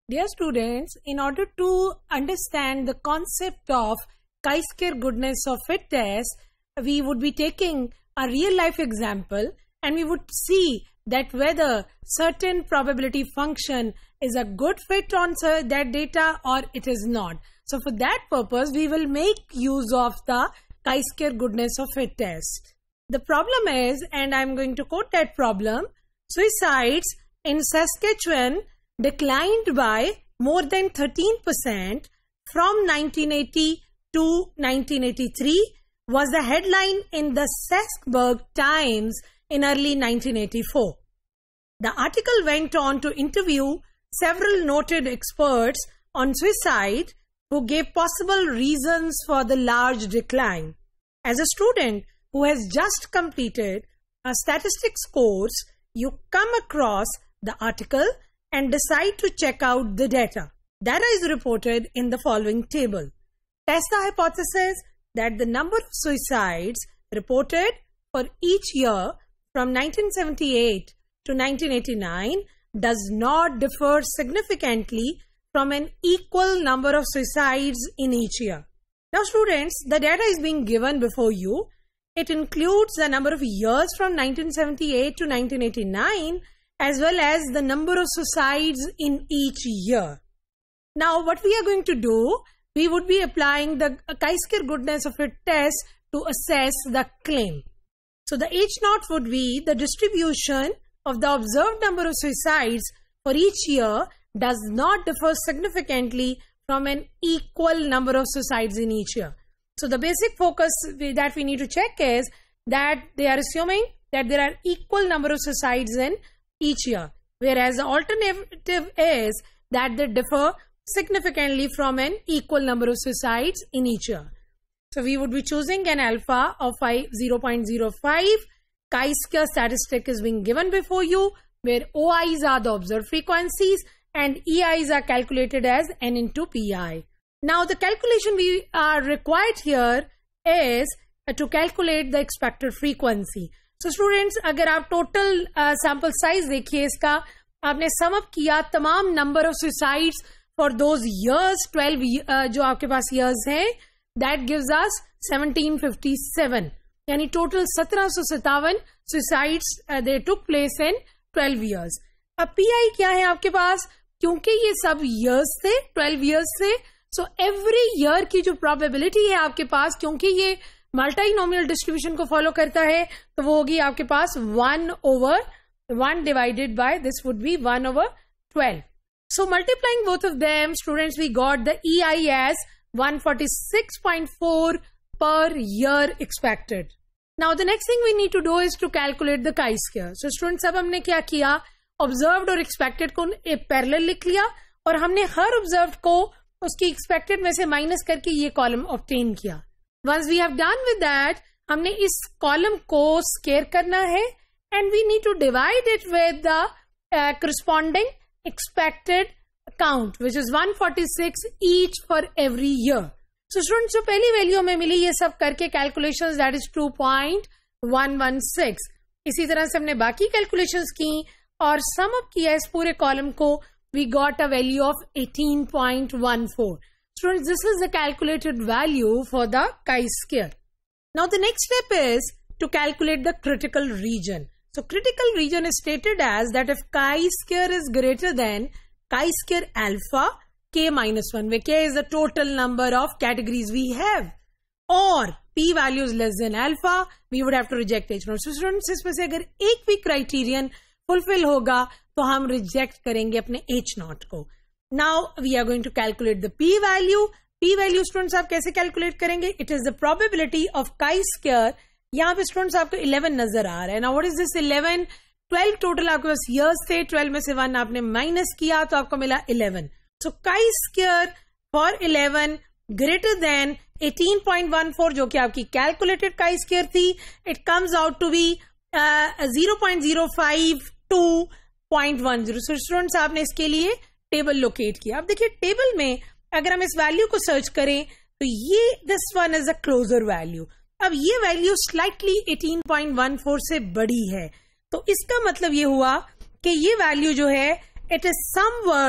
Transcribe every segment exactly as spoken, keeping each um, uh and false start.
Dear students, in order to understand the concept of chi-square goodness of fit test, we would be taking a real life example and we would see that whether certain probability function is a good fit on that data or it is not. So for that purpose, we will make use of the chi-square goodness of fit test. The problem is, and I'm going to quote that problem, suicides in Saskatchewan declined by more than thirteen percent from nineteen eighty to nineteen eighty-three was the headline in the Saskburg Times in early nineteen eighty-four. The article went on to interview several noted experts on suicide who gave possible reasons for the large decline. As a student who has just completed a statistics course, you come across the article and decide to check out the data. Data is reported in the following table. Test the hypothesis that the number of suicides reported for each year from nineteen seventy-eight to nineteen eighty-nine does not differ significantly from an equal number of suicides in each year. Now students, the data is being given before you. It includes the number of years from nineteen seventy-eight to nineteen eighty-nine as well as the number of suicides in each year. Now what we are going to do, we would be applying the chi-square goodness of fit test to assess the claim. So the H naught would be the distribution of the observed number of suicides for each year does not differ significantly from an equal number of suicides in each year. So the basic focus that we need to check is that they are assuming that there are equal number of suicides in each year, whereas the alternative is that they differ significantly from an equal number of suicides in each year. So we would be choosing an alpha of zero point zero five. Chi-square statistic is being given before you, where O I's are the observed frequencies and E I's are calculated as N into P I. Now the calculation we are required here is to calculate the expected frequency. So students, अगर आप total uh, sample size देखिए इसका, आपने sum up किया तमाम number of suicides for those years, twelve uh, जो आपके पास years हैं, that gives us seventeen fifty-seven. यानी total seventeen seventy-seven suicides uh, they took place in twelve years. अब P I क्या है आपके पास? क्योंकि ये सब years थे, twelve years थे, so every year की जो probability है आपके पास, क्योंकि ये मल्टीनोमियल डिस्ट्रीब्यूशन को फॉलो करता है, तो वो होगी आपके पास one over one divided by this would be one over twelve. So multiplying both of them, students, we got the E I as one forty-six point four per year expected. Now the next thing we need to do is to calculate the chi-square. So students, अब हमने क्या किया, observed और expected को parallel लिख लिया और हमने हर observed को उसकी expected में से minus करके ये column obtain किया. Once we have done with that, हमने इस column को square करना है and we need to divide it with the uh, corresponding expected count, which is one forty-six each for every year. So students, जो पहली value हमें मिली ये सब करके calculations, that is two point one one six. इसी तरह से हमने बाकी calculations की और sum up किया इस पूरे column को, we got a value of eighteen point one four. Students, this is the calculated value for the chi-square. Now the next step is to calculate the critical region. So critical region is stated as that if chi-square is greater than chi-square alpha k minus one, where k is the total number of categories we have, or p value is less than alpha, we would have to reject H naught. So students, इसमें से अगर एक भी criterion fulfill होगा तो हम reject करेंगे अपने H naught को. Now we are going to calculate the p value. P value students आप कैसे calculate करेंगे? It is the probability of chi-square. यहाँ पे students आपको eleven नजर आ रहा है. Now what is this eleven? twelve total आपके पास years थे, twelve में से one आपने minus किया तो आपको मिला eleven. So chi-square for eleven greater than eighteen point one four जो कि आपकी calculated chi-square थी, it comes out to be uh, zero point zero five two point one zero. So students आपने इसके लिए टेबल लोकेट किया. अब देखिए टेबल में अगर हम इस वैल्यू को सर्च करें तो ये this one is a closer value. अब ये value slightly eighteen point one four से बड़ी है, तो इसका मतलब ये हुआ कि ये वैल्यू जो है it is somewhat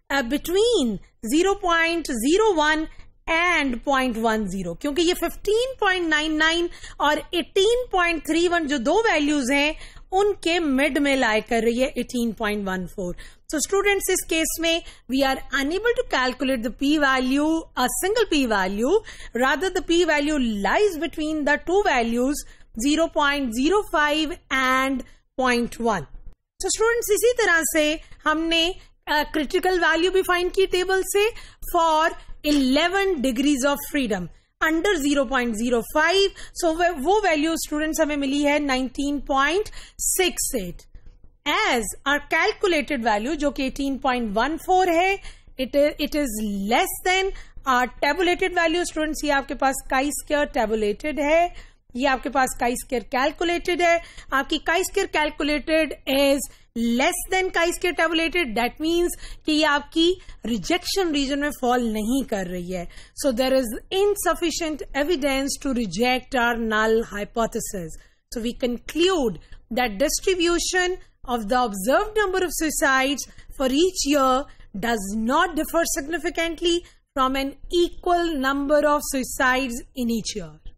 between zero point zero one and zero point one zero, क्योंकि ये फिफ्टीन पॉइंट नाइन नाइन और एटीन पॉइंट थ्री वन जो दो वैल्यूज हैं उनके मिड में लाई कर रही है eighteen point one four. So students, इस केस में we are unable to calculate the p value, a single p value. Rather, the p value lies between the two values zero point zero five and zero point one. So students, इसी तरह से हमने critical value भी find की table से for eleven degrees of freedom under zero point zero five. So वो value students हमें मिली है nineteen point six eight as our calculated value जो कि एटीन पॉइंट वन फोर है. it it is less than our tabulated value. Students, ये आपके पास काई स्क्वायर टेबुलेटेड है, ये आपके पास काई स्क्वायर कैलकुलेटेड है. आपकी chi square calculated is less than chi square tabulated. That means कि ये आपकी रिजेक्शन रीजन में फॉल नहीं कर रही है. So there is insufficient evidence to reject our null hypothesis. So we conclude that distribution of the observed number of suicides for each year does not differ significantly from an equal number of suicides in each year.